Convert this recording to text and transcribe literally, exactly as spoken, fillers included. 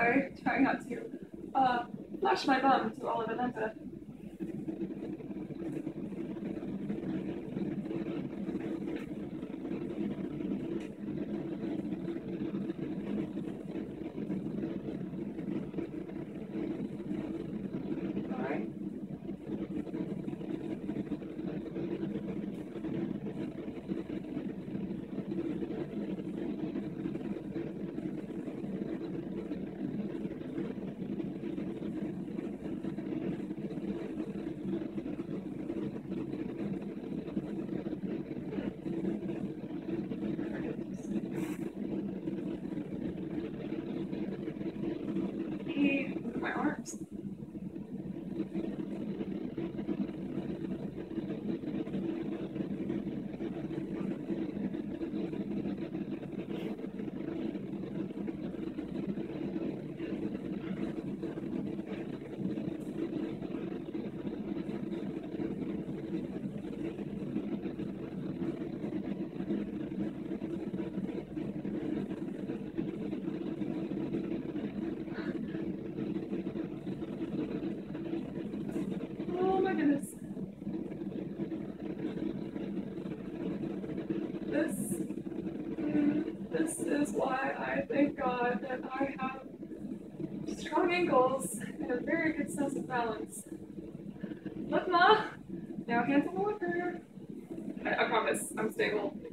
Sorry, trying not to uh, flash my bum to all of Atlanta. Alright. Move my arms. Oh my goodness. This, mm, this is why I thank God that I have strong ankles and a very good sense of balance. Look, Ma! Now hands on the liquor. I, I promise, I'm stable.